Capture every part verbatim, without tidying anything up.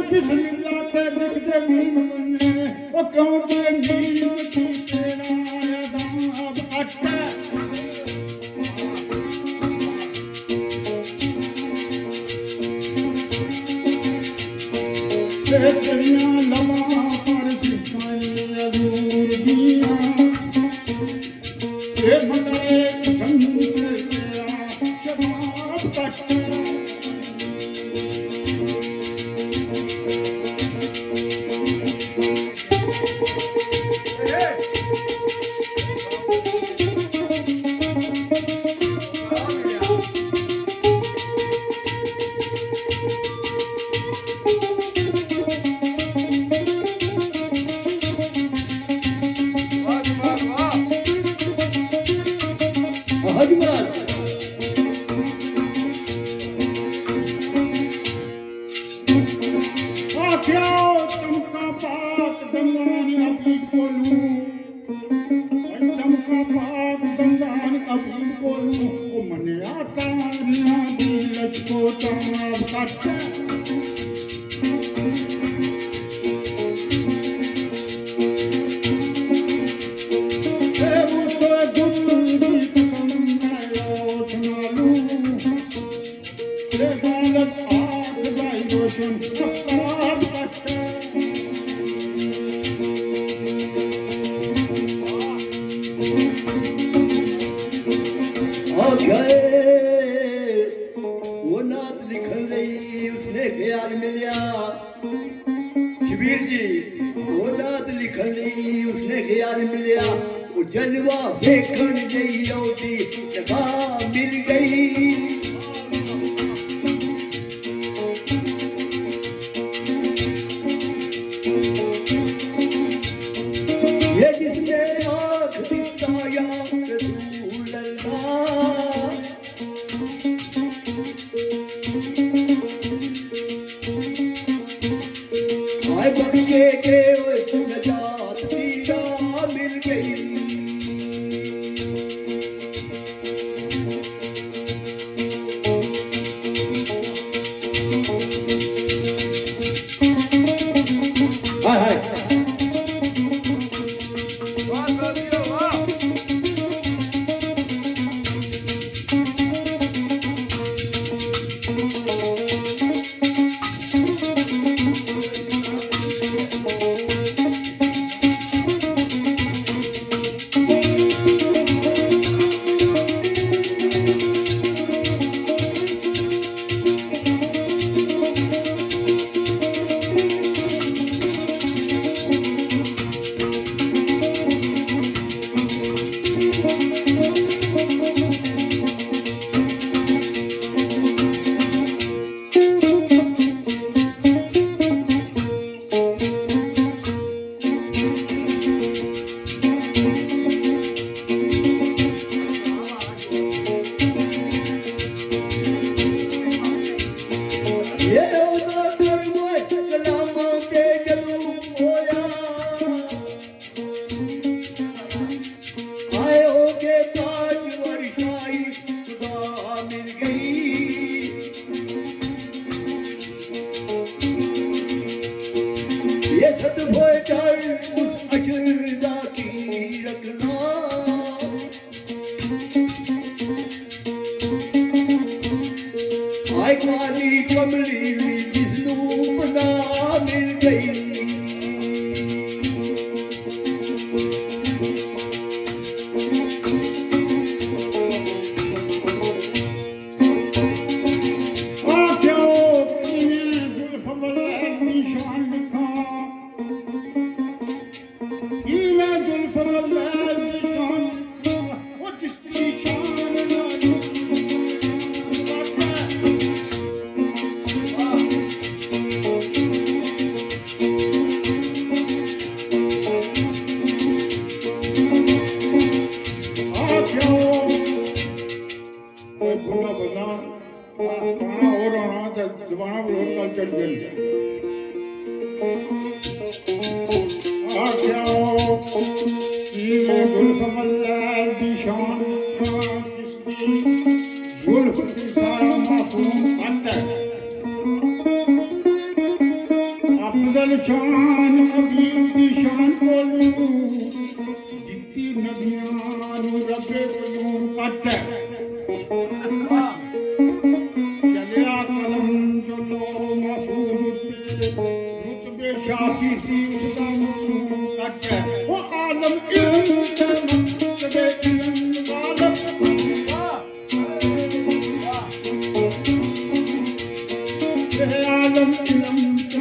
बिस्मिल्लाह ते लिख दे नीम मन्ने ओ क्यों ते नीम तू तेरा अदाब अट्टा ते तेरिया लवा पर सिखाई अजूर दिया ये मनाए संग तेरा शबाब अट्टा अफजल शान अबीर दी शान बोलू जित्ती नबियां नू रब्बे कलूम कट चलिया कलम चलो महफूज रुतबे शाफी दी उसदा मकसूम कट वो आलम इल्म तबे इल्म आलम आलम इल्म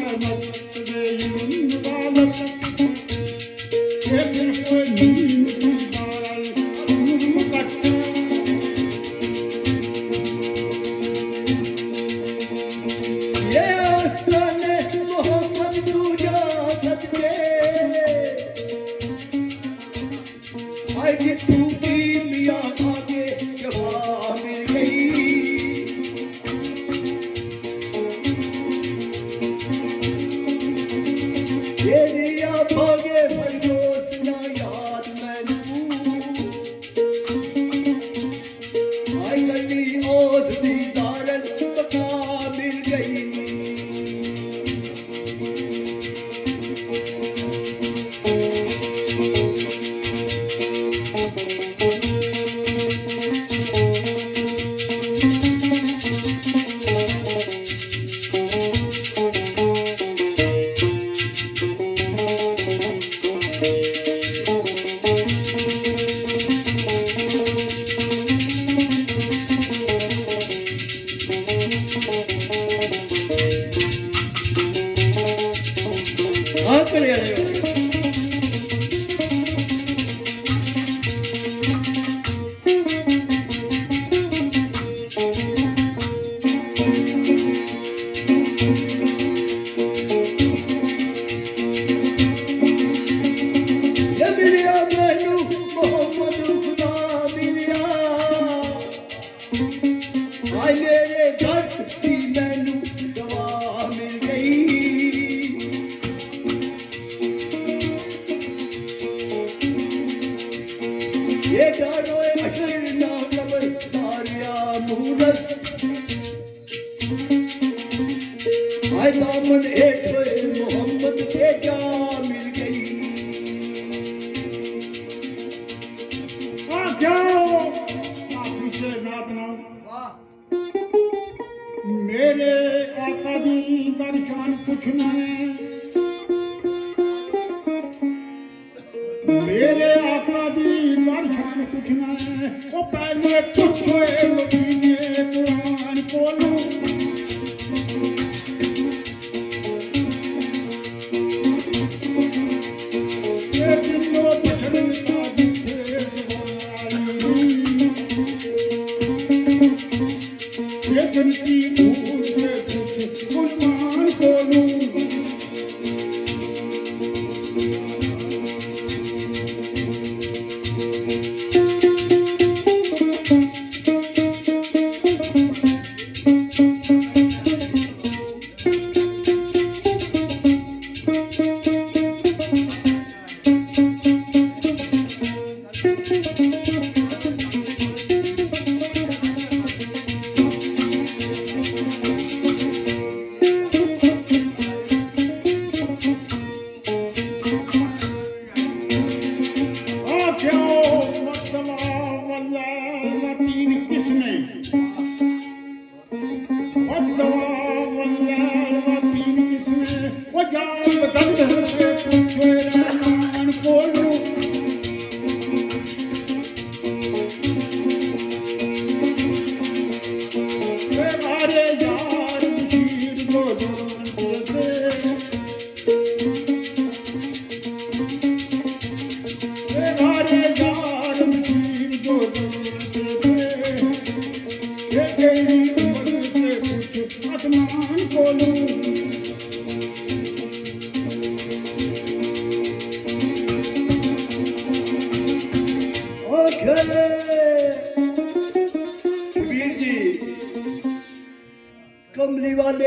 कमली वाले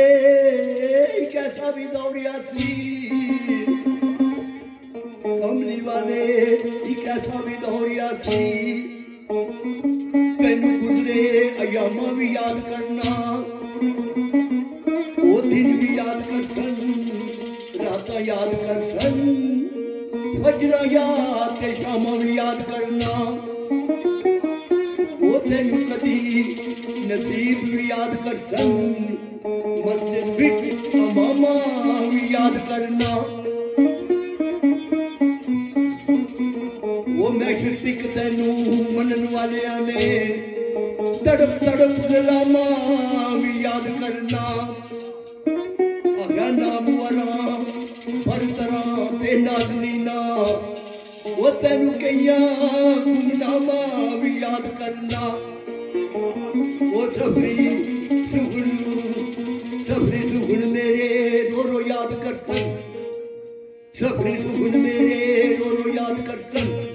कैसा भी दौड़िया सी, कमली वाले कैसा भी दौड़िया सी, तेनू गुजरे अयामा भी याद करना, वो दिन भी याद कर सन, रात रातां याद कर सन फजरा याद ते शामां भी याद करना वो तेनू कदी नसीब भी याद कर सन मस्जिद विच अमामा भी याद करना वो महशर तिक तेनू मनन वालियां ने तड़प तड़प गुलामा भी याद करना अगर नाम वरा पर तरह ते नाज़नीना वो तेनू कईया गुमनामा भी याद करना वो सफरी सुगन सफरी सुगन मेरे रो रो याद कर सन सफरी सुगन मेरे रो रो याद कर सन